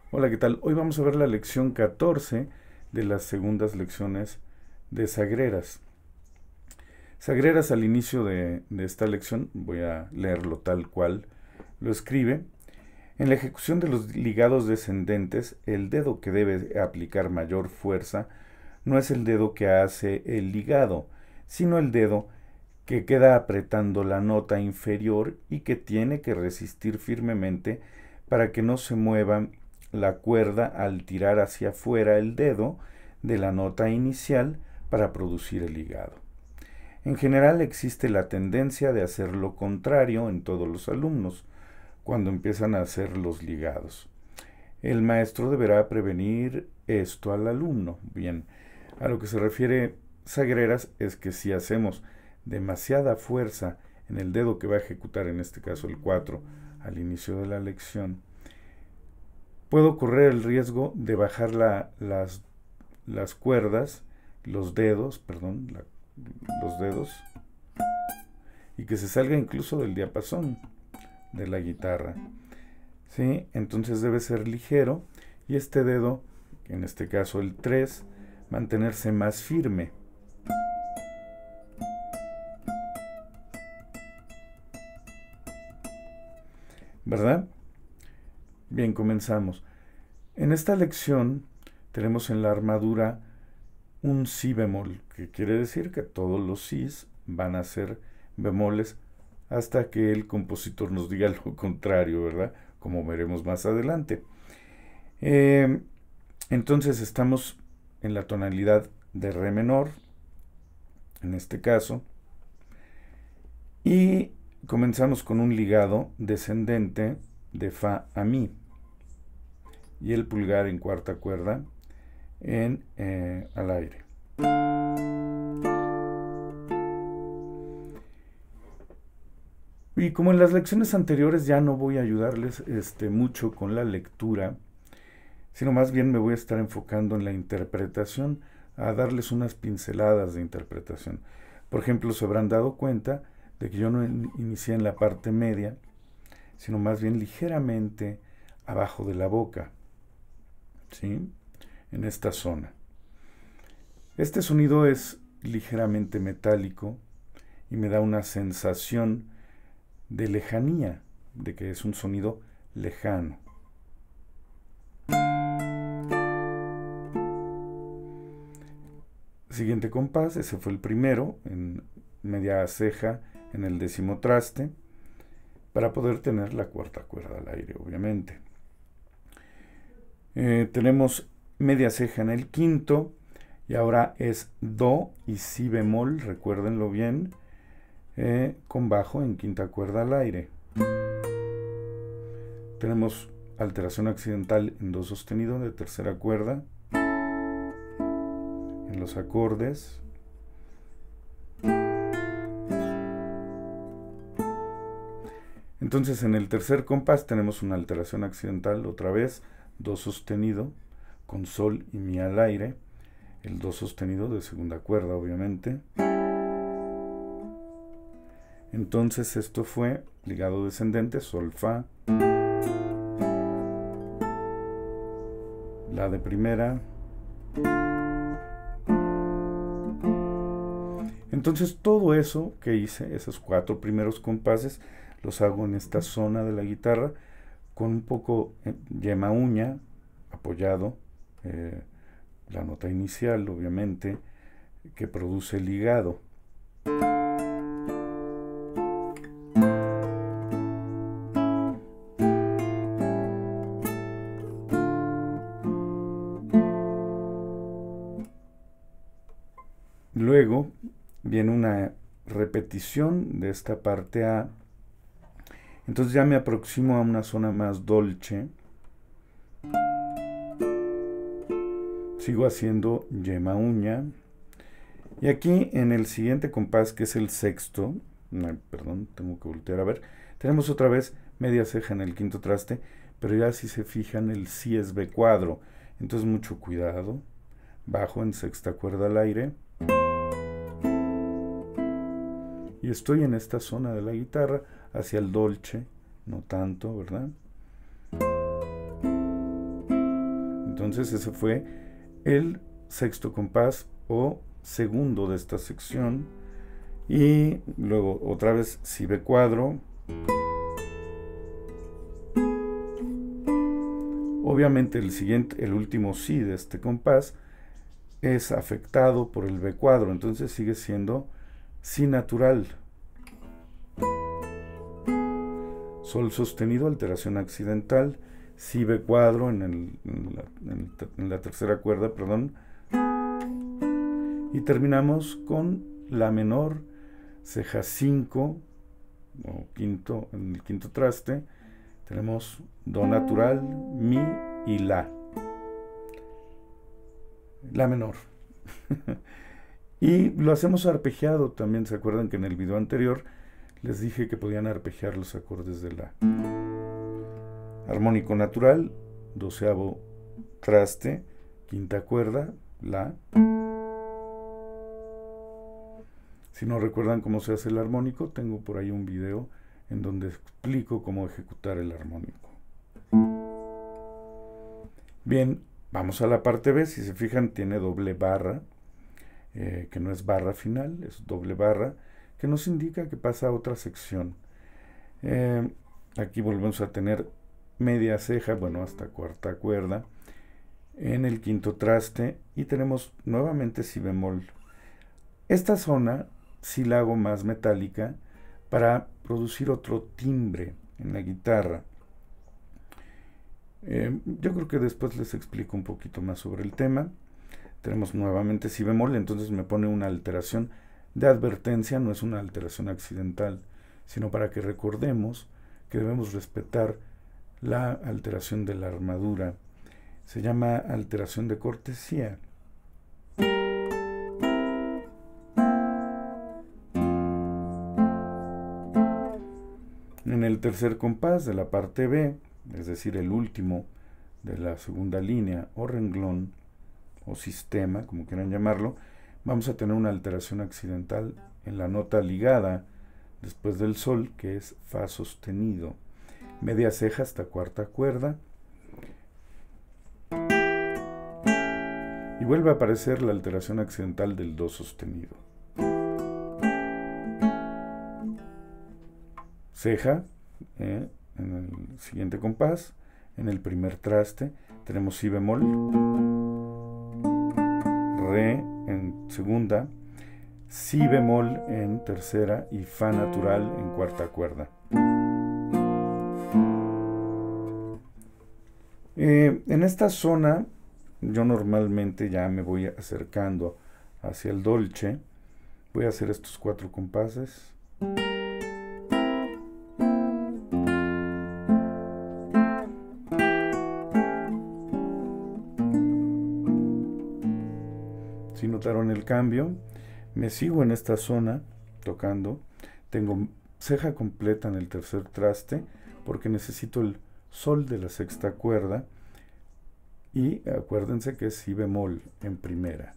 Hola, ¿qué tal? Hoy vamos a ver la lección 14 de las segundas lecciones de Sagreras. Sagreras al inicio de esta lección, voy a leerlo tal cual lo escribe. En la ejecución de los ligados descendentes, el dedo que debe aplicar mayor fuerza no es el dedo que hace el ligado, sino el dedo que queda apretando la nota inferior y que tiene que resistir firmemente para que no se mueva la cuerda al tirar hacia afuera el dedo de la nota inicial para producir el ligado. En general existe la tendencia de hacer lo contrario en todos los alumnos cuando empiezan a hacer los ligados. El maestro deberá prevenir esto al alumno. Bien, a lo que se refiere Sagreras es que si hacemos demasiada fuerza en el dedo que va a ejecutar, en este caso el 4, al inicio de la lección, puedo correr el riesgo de bajar las cuerdas, los dedos, los dedos, y que se salga incluso del diapasón de la guitarra. ¿Sí? Entonces debe ser ligero y este dedo, en este caso el 3, mantenerse más firme. ¿Verdad? Bien, comenzamos. En esta lección tenemos en la armadura un si bemol, que quiere decir que todos los sis van a ser bemoles hasta que el compositor nos diga lo contrario, ¿verdad? Como veremos más adelante. Entonces estamos en la tonalidad de re menor, en este caso, y comenzamos con un ligado descendente de fa a mi y el pulgar en cuarta cuerda al aire. Y como en las lecciones anteriores ya no voy a ayudarles mucho con la lectura, sino más bien me voy a estar enfocando en la interpretación, a darles unas pinceladas de interpretación. Por ejemplo, se habrán dado cuenta de que yo no inicié en la parte media, sino más bien ligeramente abajo de la boca, ¿sí? En esta zona. Este sonido es ligeramente metálico y me da una sensación de lejanía, de que es un sonido lejano. Siguiente compás, ese fue el primero, en media ceja en el décimo traste, para poder tener la cuarta cuerda al aire, obviamente. Tenemos media ceja en el quinto, y ahora es do y si bemol, recuérdenlo bien, con bajo en quinta cuerda al aire. Tenemos alteración accidental en do sostenido de tercera cuerda, en los acordes. Entonces en el tercer compás tenemos una alteración accidental, otra vez, do sostenido, con sol y mi al aire, el do sostenido de segunda cuerda, obviamente. Entonces esto fue ligado descendente, sol, fa, la de primera. Entonces todo eso que hice, esos 4 primeros compases, los hago en esta zona de la guitarra con un poco yema uña apoyado, la nota inicial obviamente, que produce el ligado. Luego viene una repetición de esta parte A. Entonces ya me aproximo a una zona más dolce. Sigo haciendo yema uña. Y aquí en el siguiente compás, que es el sexto, perdón, tengo que voltear a ver, tenemos otra vez media ceja en el quinto traste, pero ya si se fijan el si es B cuadro. Entonces mucho cuidado. Bajo en sexta cuerda al aire. Y estoy en esta zona de la guitarra, hacia el dolce, no tanto, ¿verdad? Entonces ese fue el sexto compás o segundo de esta sección. Y luego otra vez si B cuadro. Obviamente el último si de este compás es afectado por el B cuadro, entonces sigue siendo si natural. Sol sostenido, alteración accidental, si B cuadro en la tercera cuerda, perdón. Y terminamos con la menor, ceja 5, o quinto, en el quinto traste, tenemos do natural, mi y la menor. Y lo hacemos arpegiado también. ¿Se acuerdan que en el video anterior les dije que podían arpegiar los acordes de la? Armónico natural, doceavo traste, quinta cuerda, la. Si no recuerdan cómo se hace el armónico, tengo por ahí un video en donde explico cómo ejecutar el armónico. Bien, vamos a la parte B. Si se fijan, tiene doble barra, que no es barra final, es doble barra, que nos indica que pasa a otra sección. Aquí volvemos a tener media ceja, bueno, hasta cuarta cuerda, en el quinto traste, y tenemos nuevamente si bemol. Esta zona sí la hago más metálica para producir otro timbre en la guitarra. Yo creo que después les explico un poquito más sobre el tema. Tenemos nuevamente si bemol, entonces me pone una alteración de advertencia, no es una alteración accidental, sino para que recordemos que debemos respetar la alteración de la armadura. Se llama alteración de cortesía. En el tercer compás de la parte B, es decir, el último de la segunda línea o renglón o sistema, como quieran llamarlo, vamos a tener una alteración accidental en la nota ligada después del sol, que es fa sostenido. Media ceja hasta cuarta cuerda. Y vuelve a aparecer la alteración accidental del do sostenido. Ceja, en el siguiente compás, en el primer traste, tenemos si bemol, re en segunda, si bemol en tercera y fa natural en cuarta cuerda. En esta zona yo normalmente ya me voy acercando hacia el dolce. Voy a hacer estos 4 compases. Si notaron el cambio, me sigo en esta zona tocando. Tengo ceja completa en el tercer traste porque necesito el sol de la sexta cuerda, y acuérdense que es si bemol en primera.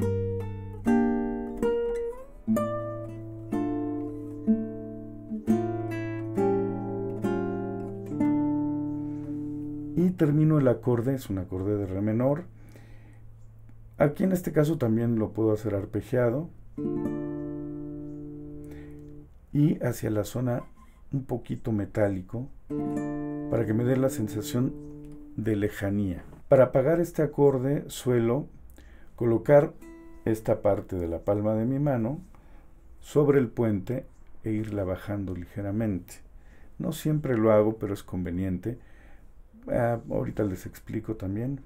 Y termino el acorde, es un acorde de re menor. Aquí en este caso también lo puedo hacer arpegiado y hacia la zona un poquito metálico para que me dé la sensación de lejanía. Para apagar este acorde suelo colocar esta parte de la palma de mi mano sobre el puente e irla bajando ligeramente. No siempre lo hago, pero es conveniente. Ahorita les explico también.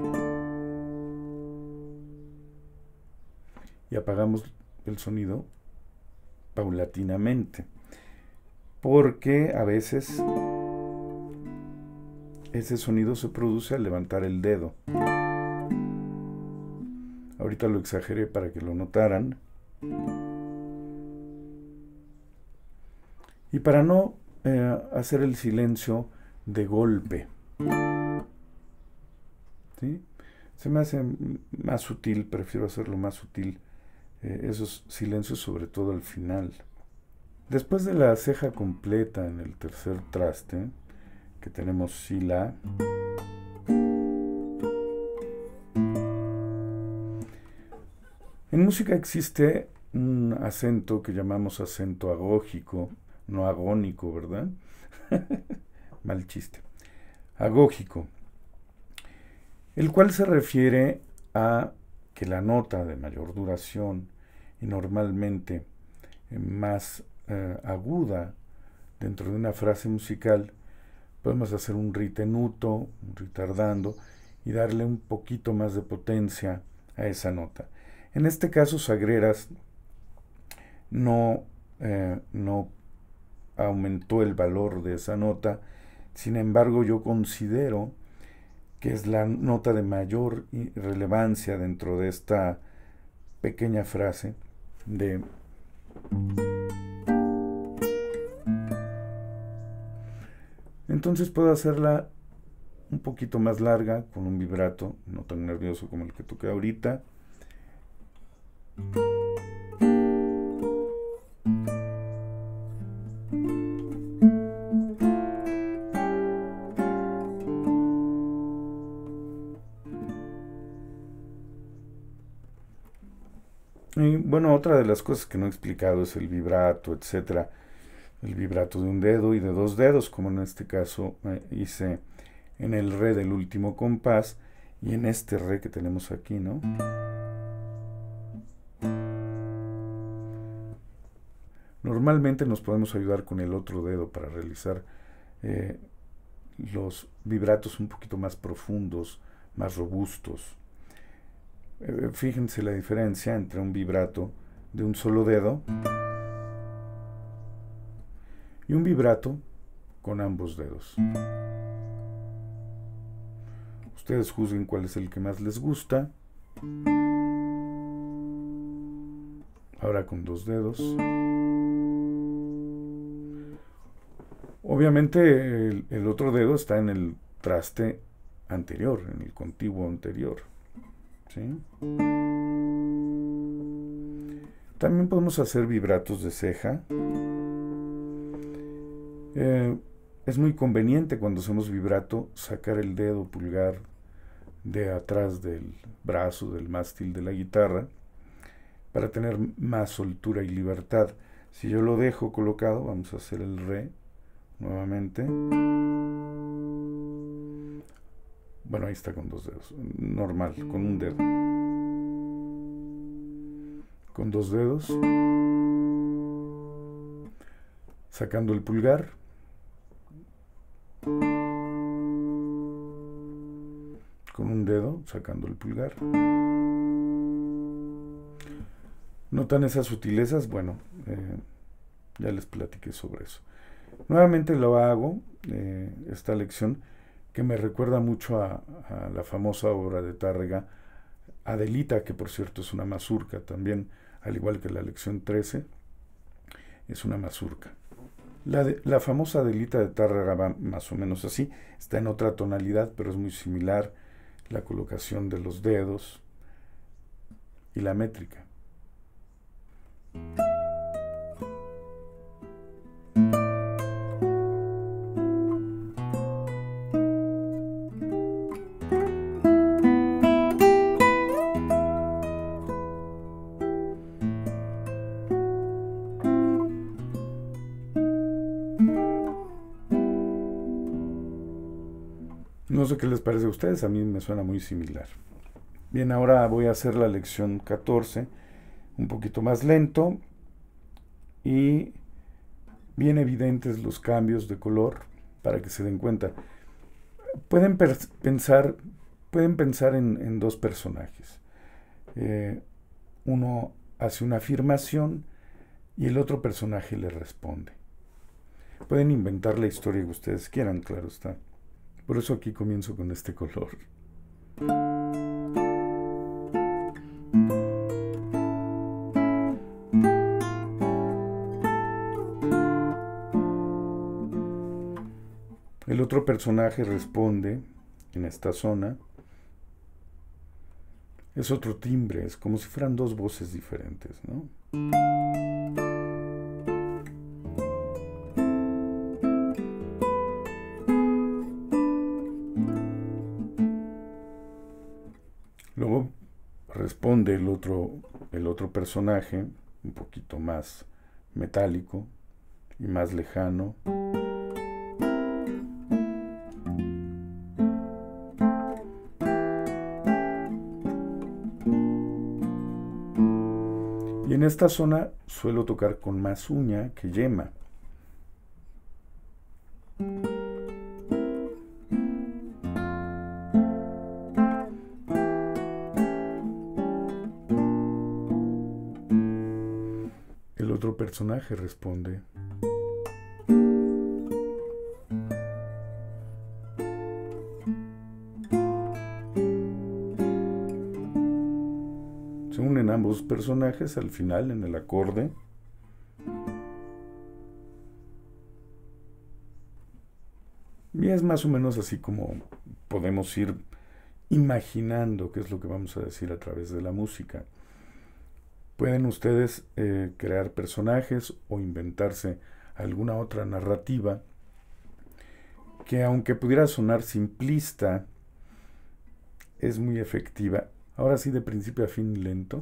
Y apagamos el sonido paulatinamente, porque a veces ese sonido se produce al levantar el dedo. Ahorita lo exageré para que lo notaran. Y para no hacer el silencio de golpe, ¿sí? Se me hace más sutil, prefiero hacerlo más sutil, esos silencios, sobre todo al final. Después de la ceja completa en el tercer traste, que tenemos si la, En música existe un acento que llamamos acento agógico, no agónico, ¿verdad? Mal chiste. Agógico, el cual se refiere a que la nota de mayor duración y normalmente más aguda dentro de una frase musical, podemos hacer un ritenuto, un ritardando y darle un poquito más de potencia a esa nota. En este caso, Sagreras no aumentó el valor de esa nota, sin embargo yo considero que es la nota de mayor relevancia dentro de esta pequeña frase de entonces puedo hacerla un poquito más larga con un vibrato, no tan nervioso como el que toqué ahorita. Y bueno, otra de las cosas que no he explicado es el vibrato, etcétera. El vibrato de un dedo y de dos dedos, como en este caso hice en el re del último compás y en este re que tenemos aquí, ¿no? Normalmente nos podemos ayudar con el otro dedo para realizar los vibratos un poquito más profundos, más robustos. Fíjense la diferencia entre un vibrato de un solo dedo y un vibrato con ambos dedos. Ustedes juzguen cuál es el que más les gusta. Ahora con dos dedos. Obviamente el otro dedo está en el traste anterior, en el contiguo anterior. ¿Sí? También podemos hacer vibratos de ceja. Es muy conveniente cuando hacemos vibrato sacar el dedo pulgar de atrás del brazo, del mástil de la guitarra, para tener más soltura y libertad. Si yo lo dejo colocado, vamos a hacer el re nuevamente. Bueno, ahí está con dos dedos, normal, con un dedo. Con dos dedos, sacando el pulgar. Con un dedo, sacando el pulgar. ¿Notan esas sutilezas? Bueno, ya les platiqué sobre eso. Nuevamente lo hago, esta lección, que me recuerda mucho a la famosa obra de Tárrega, Adelita, que por cierto es una mazurca también, al igual que la lección 13, es una mazurca. La famosa Adelita de Tárrega va más o menos así, está en otra tonalidad, pero es muy similar, la colocación de los dedos y la métrica. No sé qué les parece a ustedes, a mí me suena muy similar. Bien, ahora voy a hacer la lección 14, un poquito más lento y bien evidentes los cambios de color para que se den cuenta. Pueden pensar en dos personajes. Uno hace una afirmación y el otro personaje le responde. Pueden inventar la historia que ustedes quieran, claro está. Por eso aquí comienzo con este color. El otro personaje responde en esta zona. Es otro timbre, es como si fueran dos voces diferentes, ¿no? Luego responde el otro el otro personaje, un poquito más metálico y más lejano. Y en esta zona suelo tocar con más uña que yema. El otro personaje responde. Se unen ambos personajes al final en el acorde. Y es más o menos así como podemos ir imaginando qué es lo que vamos a decir a través de la música. Pueden ustedes crear personajes o inventarse alguna otra narrativa que, aunque pudiera sonar simplista, es muy efectiva. Ahora sí, de principio a fin lento.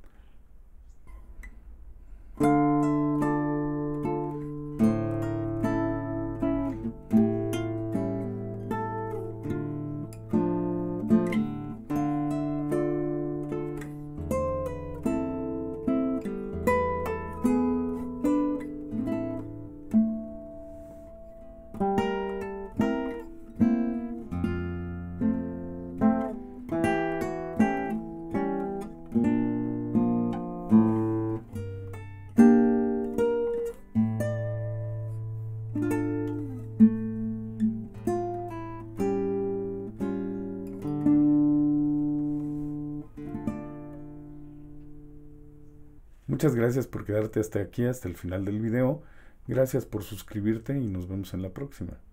Muchas gracias por quedarte hasta aquí, hasta el final del video. Gracias por suscribirte y nos vemos en la próxima.